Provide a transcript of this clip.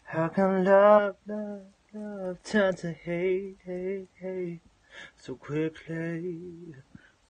How can love turn to hate so quickly?